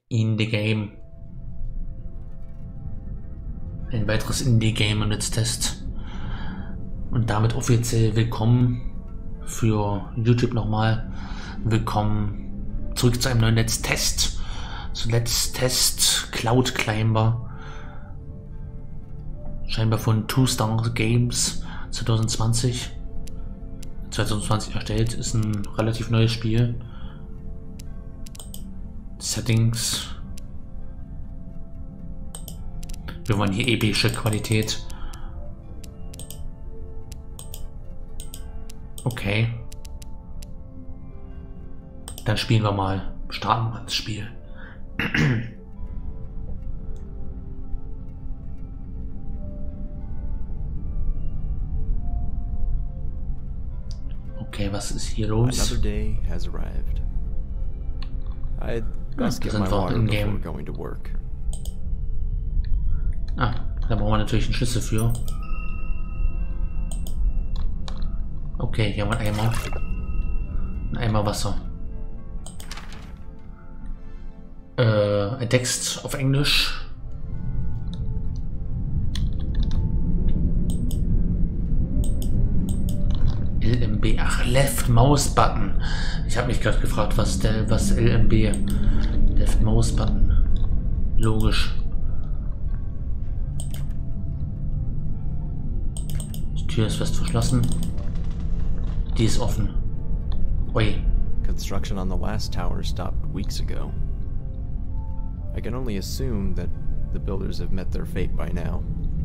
in the game. Ein weiteres Indie-Game und jetzt Test. Und damit offiziell willkommen für YouTube nochmal. Willkommen zurück zu einem neuen Let's Test. So Let's Test Cloud Climber. Scheinbar von Two Star Games 2020 erstellt. Ist ein relativ neues Spiel. Settings. Wir wollen hier epische Qualität. Okay. Dann spielen wir mal. Starten wir das Spiel. Okay, was ist hier los? Another day has arrived. I must get my water before going to work. Ah, da brauchen wir natürlich einen Schlüssel für. Okay, hier haben wir einen Eimer. Ein Eimer Wasser. Ein Text auf Englisch. LMB. Ach, Left Mouse Button. Ich habe mich gerade gefragt, was LMB. Left Mouse Button. Logisch. Die Tür ist fest verschlossen. Die ist offen. Ui. Construction on the last tower stopped weeks ago. I can only assume that the builders have met their fate by now.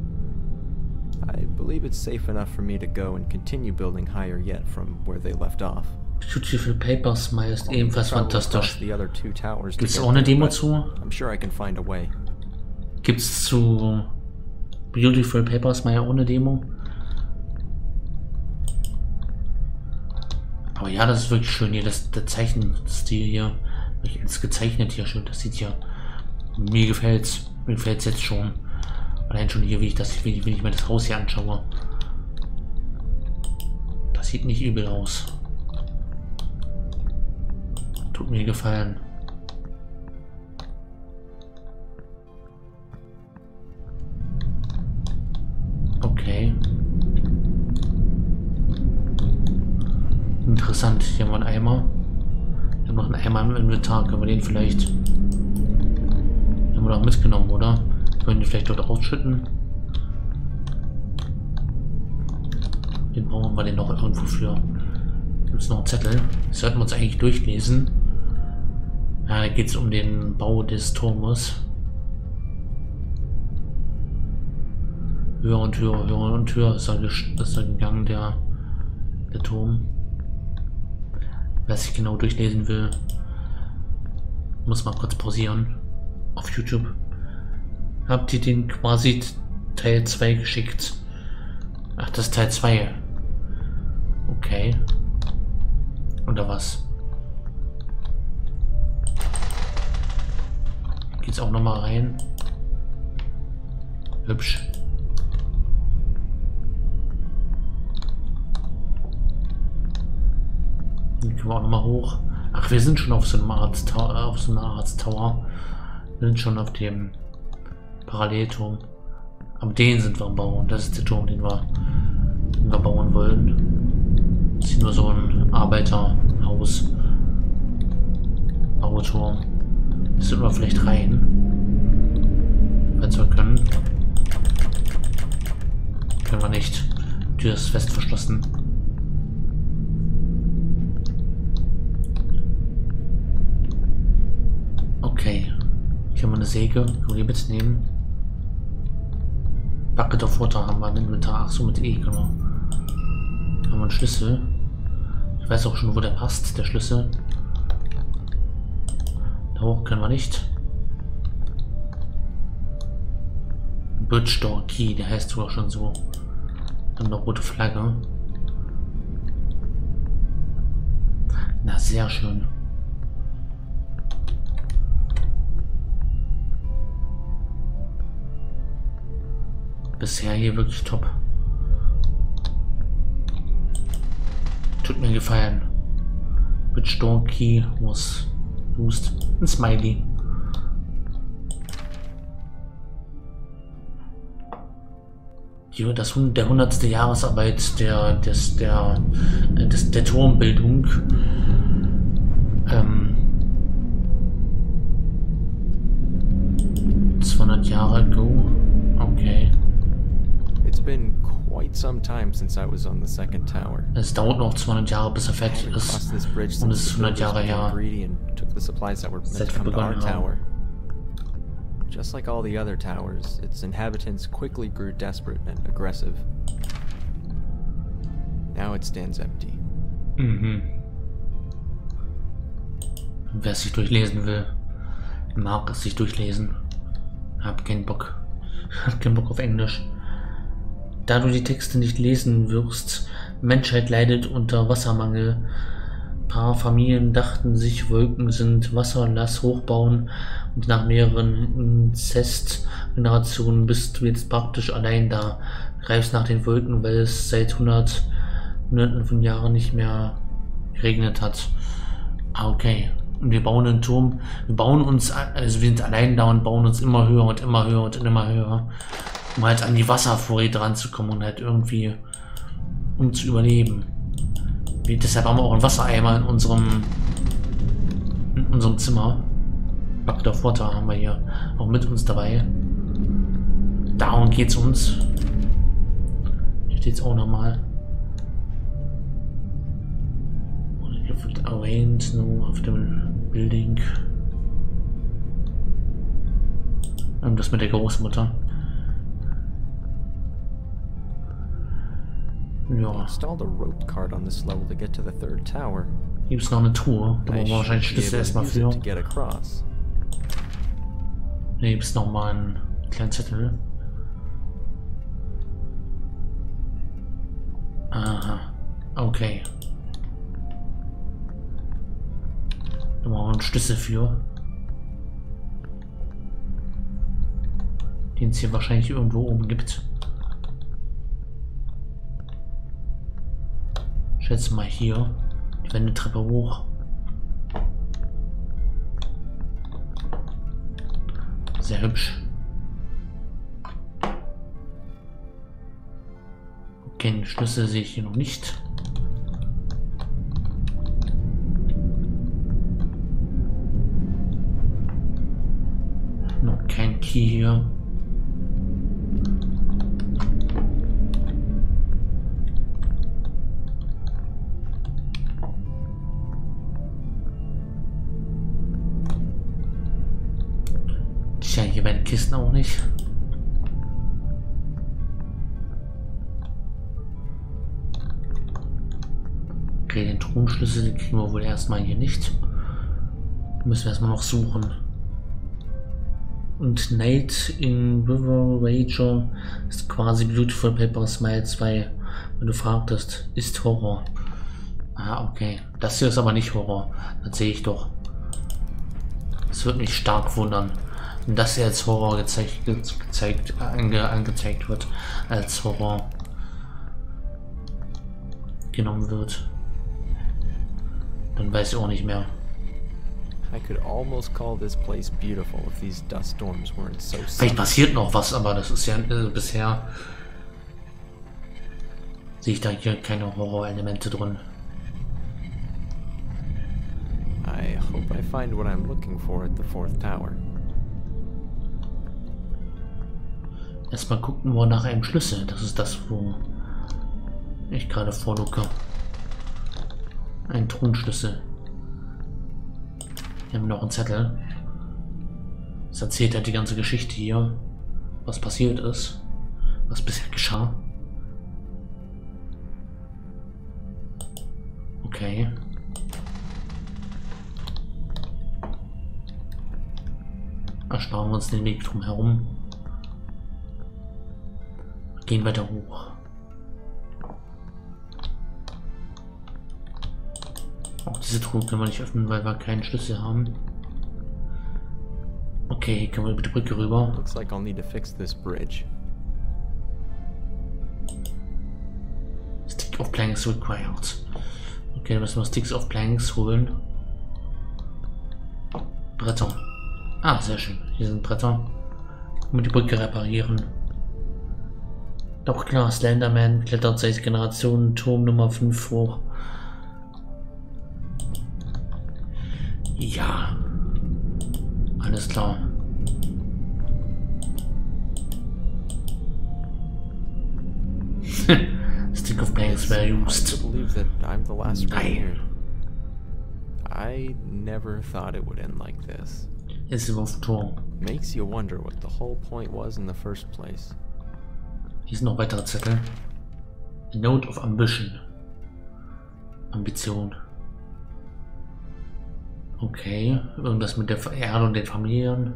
I believe it's safe enough for me to go and continue building higher yet from where they left off. Beautiful Papers Smile ist ebenfalls fantastisch. The other two towers. Gibt's auch eine Demo zu? I'm sure I can find a way. Gibt's zu Beautiful Papers Smile ohne Demo? Aber ja, das ist wirklich schön hier, der Zeichenstil hier. Wirklich ins gezeichnet hier schön, das sieht ja. Mir gefällt's. Mir gefällt's jetzt schon. Allein schon hier, wie ich mir das Haus hier anschaue. Das sieht nicht übel aus. Tut mir gefallen. Okay. Interessant. Hier haben wir einen Eimer. Wir haben noch einen Eimer im Inventar. Können wir den vielleicht... Den haben wir doch mitgenommen, oder? Können die vielleicht dort ausschütten? Den brauchen wir den noch irgendwo für. Gibt es noch einen Zettel? Das sollten wir uns eigentlich durchlesen. Ja, da geht es um den Bau des Turmes. Höher und höher, höher und höher ist er gegangen, der Turm. Wer sich genau durchlesen will, muss mal kurz pausieren auf YouTube. Habt ihr den quasi Teil 2 geschickt? Ach, das ist Teil 2. Okay. Oder was? Geht's auch nochmal rein? Hübsch. Dann können wir auch nochmal hoch. Ach, wir sind schon auf so einem Arzttower. Wir sind schon auf dem Parallelturm. Aber den sind wir am Bauen. Das ist der Turm, den wir bauen wollen. Das ist nur so ein Arbeiterhaus. Bauturm. Das sollten wir vielleicht rein. Wenn wir können. Können wir nicht. Die Tür ist fest verschlossen. Okay. Hier haben wir eine Säge. Können wir die mitnehmen? Bucket of Water haben wir im Inventar. Ach so, mit E, genau. Hier haben wir einen Schlüssel. Ich weiß auch schon, wo der passt, der Schlüssel. Da hoch können wir nicht. Bridge Door Key, der heißt sogar schon so. Dann eine rote Flagge. Na, sehr schön. Bisher hier wirklich top. Tut mir gefallen. Bridge Door Key was used. Ein Smiley. Hier der 100. Jahresarbeit der Turmbildung. 200 Jahre ago. Okay. It's been quite some time since I was on the second tower. Es dauert noch 200 Jahre, bis er fertig ist. Crossed this bridge Und es since ist the 100 Jahre builders became her. greedy and took the supplies that were meant Seit to wir come to our begonnen haben. tower. Just like all the other towers, its inhabitants quickly grew desperate and aggressive. Now it stands empty. Mhm. Wer es sich durchlesen will, mag es sich durchlesen. Hab keinen Bock. Hab keinen Bock auf Englisch. Da du die Texte nicht lesen wirst, Menschheit leidet unter Wassermangel. Paar Familien dachten sich, Wolken sind Wasser, lass hochbauen, und nach mehreren Inzestgenerationen bist du jetzt praktisch allein da. Greifst nach den Wolken, weil es seit Hunderten von Jahren nicht mehr geregnet hat. Okay. Und wir bauen einen Turm. Wir bauen uns, also wir sind allein da und bauen uns immer höher und immer höher und immer höher. Um halt an die Wasservorräte ranzukommen und halt irgendwie, um zu überleben. Deshalb haben wir auch einen Wassereimer in unserem Zimmer. Faktor Vorteil haben wir hier auch mit uns dabei. Darum geht's uns. Hier steht's auch nochmal. Arranged no auf dem Building. Das mit der Großmutter. Ja. Installed a rope cart on this level to get to the third tower. Hier ist noch eine Tour. Da I brauchen wir wahrscheinlich should be Schlüssel able erstmal to use it für. to get across. Hier gibt es nochmal einen kleinen Zettel. Aha. Okay. Da brauchen wir einen Schlüssel für. Den es hier wahrscheinlich irgendwo oben gibt. Ich schätze mal hier. Die Wendeltreppe hoch. Sehr hübsch. Okay, den Schlüssel sehe ich hier noch nicht. Noch kein Key hier. Tja, hier werden Kisten auch nicht. Okay, den Thronschlüssel kriegen wir wohl erstmal hier nicht. Müssen wir erstmal noch suchen. Und Night in River Rager ist quasi Beautiful Paper Smile 2. Wenn du fragtest, ist Horror. Ah, okay. Das hier ist aber nicht Horror. Das sehe ich doch. Das wird mich stark wundern. Dass er als Horror angezeigt wird, als Horror genommen wird. Dann weiß ich auch nicht mehr. I could almost call this place beautiful if these dust storms weren't so Vielleicht passiert noch was, aber das ist ja bisher sehe ich da hier keine Horrorelemente drin. I hope I find what I'm looking for at the fourth tower. Erstmal gucken wir nach einem Schlüssel. Das ist das, wo ich gerade vorlucke. Ein Thronschlüssel. Wir haben noch einen Zettel. Das erzählt halt die ganze Geschichte hier. Was passiert ist. Was bisher geschah. Okay. Ersparen wir uns den Weg drum herum. Gehen weiter hoch. Auch diese Truhe können wir nicht öffnen, weil wir keinen Schlüssel haben. Okay, hier können wir über die Brücke rüber. Looks like I'll need to fix this bridge. Stick of Planks required. Okay, dann müssen wir Sticks of Planks holen. Bretter. Ah, sehr schön. Hier sind Bretter. Können wir die Brücke reparieren. Doch klar, Slenderman klettert seit Generationen Turm Nummer 5 hoch. Ja. Alles klar. Stick of Planks were used. I believe that I'm the last one here. I never thought it would end like this. Ist auf Turm. Makes you wonder what the whole point was in the first place. Hier sind noch weitere Zettel. A Note of Ambition. Ambition. Okay, irgendwas mit der Erde und den Familien.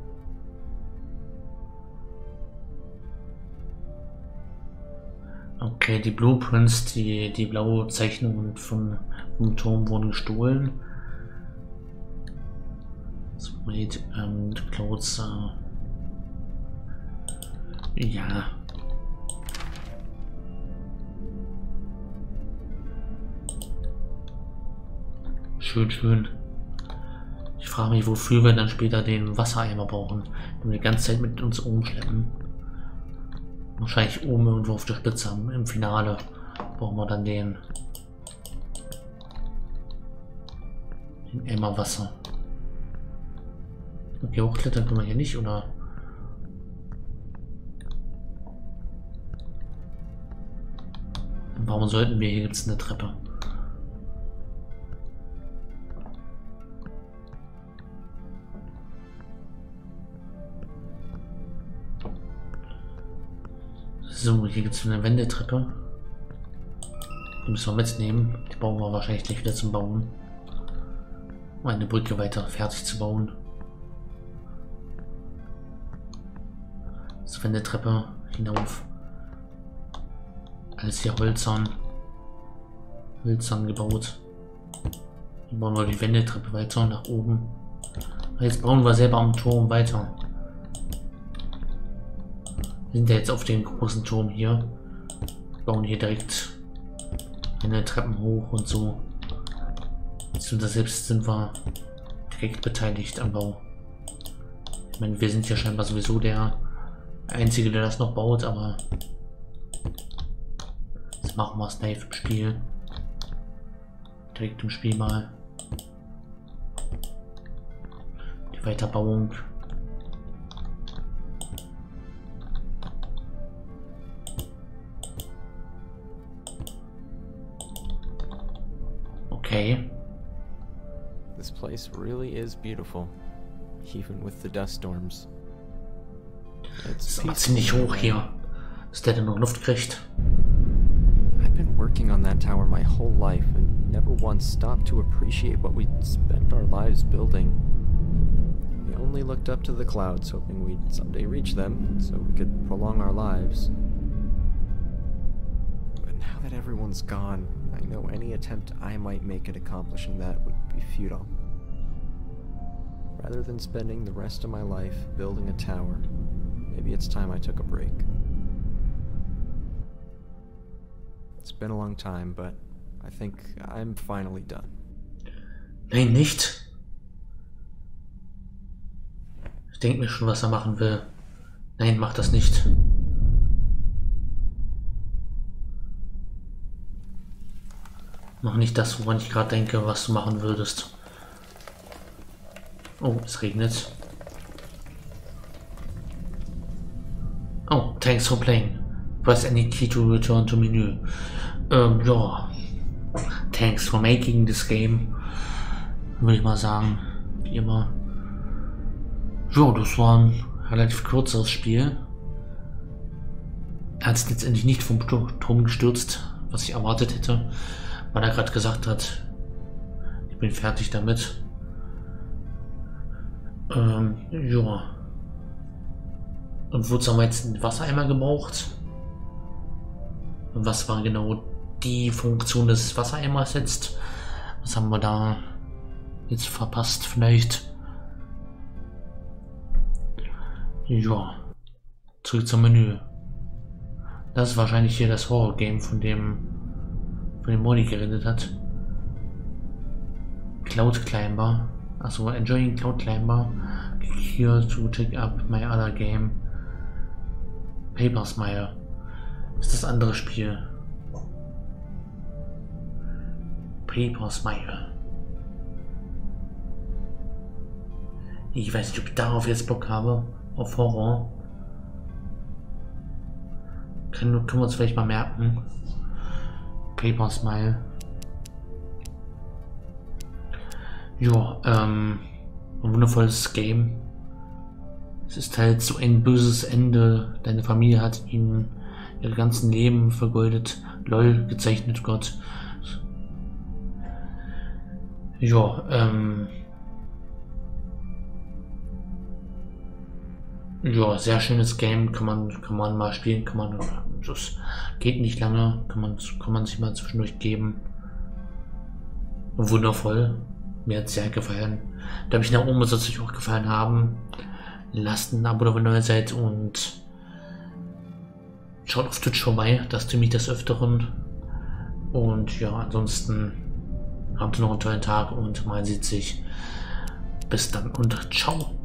Okay, die Blueprints, die blaue Zeichnungen vom Turm wurden gestohlen. Wait and closer. Ja. Schön, schön. Ich frage mich, wofür wir dann später den Wassereimer brauchen, den wir die ganze Zeit mit uns rumschleppen. Wahrscheinlich oben irgendwo auf der Spitze im Finale brauchen wir dann den Eimer Wasser. Okay, hochklettern können wir hier nicht, oder? Warum sollten wir? Hier gibt es eine Treppe. So, hier gibt es eine Wendeltreppe. Die müssen wir mitnehmen. Die bauen wir wahrscheinlich gleich wieder zum Bauen. Um eine Brücke weiter fertig zu bauen. So, Wendeltreppe hinauf. Alles hier Holzern. Holzern gebaut. Hier bauen wir die Wendeltreppe weiter nach oben. Jetzt bauen wir selber am Turm weiter. Wir sind ja jetzt auf dem großen Turm hier. Wir bauen hier direkt eine Treppen hoch und so. Selbst sind wir direkt beteiligt am Bau. Ich meine, wir sind ja scheinbar sowieso der Einzige, der das noch baut, aber jetzt machen wir es live im Spiel. Direkt im Spiel mal. Die Weiterbauung. Okay. This place really is beautiful, even with the dust storms. Es ist ziemlich hoch hier, dass der denn noch Luft kriegt. I've been working on that tower my whole life and never once stopped to appreciate what we'd spent our lives building. We only looked up to the clouds, hoping we'd someday reach them, so we could prolong our lives. But now that everyone's gone, I know any attempt I might make at accomplishing that would be futile. Rather than spending the rest of my life building a tower, maybe it's time I took a break. It's been a long time, but I think I'm finally done. Nein, nicht. Ich denke mir schon, was er machen will. Nein, mach das nicht. Mach nicht das, woran ich gerade denke, was du machen würdest. Oh, es regnet. Oh, thanks for playing. Press any key to return to menu. Ja. Thanks for making this game. Würde ich mal sagen. Wie immer. Ja, das war ein relativ kürzeres Spiel. Er hat es letztendlich nicht vom Turm gestürzt, was ich erwartet hätte. Weil er gerade gesagt hat, ich bin fertig damit. Ja. Und wozu haben wir jetzt einen Wassereimer gebraucht? Und was war genau die Funktion des Wassereimers jetzt? Was haben wir da jetzt verpasst vielleicht? Ja. Zurück zum Menü. Das ist wahrscheinlich hier das Horror-Game, von dem Modi geredet hat. Cloud Climber. Achso, enjoying Cloud Climber. Click here to check up my other game. Paper Smile. ist das andere Spiel. Paper Smile. Ich weiß nicht, ob ich darauf jetzt Bock habe. Auf Horror. Können wir uns vielleicht mal merken. Paper Smile. Ja, ein wundervolles Game. Es ist halt so ein böses Ende. Deine Familie hat ihnen ihre ganzen Leben vergeudet. LOL, gezeichnet, Gott. Ja, ja, sehr schönes Game, kann man mal spielen, das geht nicht lange, kann man sich mal zwischendurch geben. Wundervoll, mir hat es sehr gefallen. Da habe ich nach oben, soll es euch auch gefallen haben. Lasst ein Abo, wenn ihr neu seid, und schaut auf Twitch vorbei, das tue ich des Öfteren. Und ja, ansonsten habt ihr noch einen tollen Tag und man sieht sich. Bis dann und ciao.